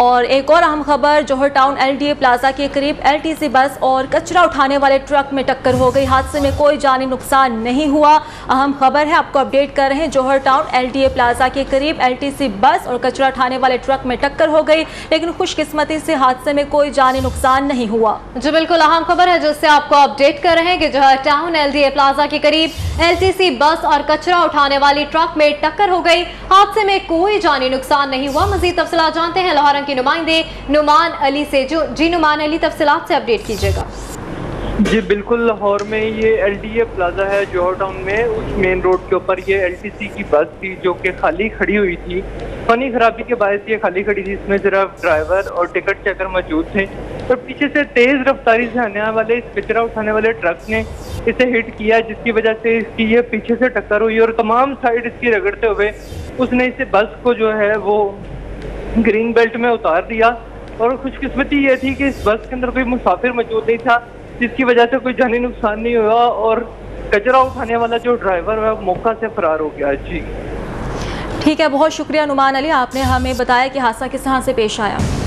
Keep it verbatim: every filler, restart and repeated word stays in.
और एक और अहम खबर, जौहर टाउन एलटीए प्लाजा के करीब एलटीसी बस और कचरा उठाने वाले ट्रक में टक्कर हो गई। हादसे में कोई जानी नुकसान नहीं हुआ। अहम खबर है, आपको अपडेट कर रहे हैं। जौहर टाउन एलटीए प्लाजा के करीब एलटीसी बस और कचरा उठाने वाले ट्रक में टक्कर हो गई, लेकिन खुशकिस्मती से हादसे में कोई जानी नुकसान नहीं हुआ। जो बिल्कुल अहम खबर है जिससे आपको अपडेट कर रहे हैं कि जौहर टाउन एलटीए प्लाजा के करीब एलटीसी बस और कचरा उठाने वाली ट्रक में टक्कर हो गई। हादसे में कोई जानी नुकसान नहीं हुआ। मजीद तफसीलात जानते हैं लाहौर रंग के नुमाइंदे नुमान अली से। जो जी नुमान अली, तफसीलात से अपडेट कीजिएगा। जी बिल्कुल, लाहौर में ये एलटीए प्लाजा है जौहर टाउन में, उस मेन रोड के ऊपर ये एलटीसी की बस थी जो कि खाली खड़ी हुई थी। फनी खराबी के बायस ये खाली खड़ी थी। इसमें सिर्फ ड्राइवर और टिकट चेकर मौजूद थे, और पीछे से तेज रफ्तारी से आने वाले इस कचरा उठाने वाले ट्रक ने इसे हिट किया, जिसकी वजह से इसकी ये पीछे से टक्कर हुई और तमाम साइड इसकी रगड़ते हुए उसने इसे बस को जो है वो ग्रीन बेल्ट में उतार दिया। और खुशकिस्मती ये थी कि इस बस के अंदर कोई मुसाफिर मौजूद नहीं था, जिसकी वजह से कोई जानी नुकसान नहीं हुआ और कचरा उठाने वाला जो ड्राइवर है मौका से फरार हो गया। जी ठीक है, बहुत शुक्रिया नुमान अली, आपने हमें बताया कि हादसा किस तरह से पेश आया।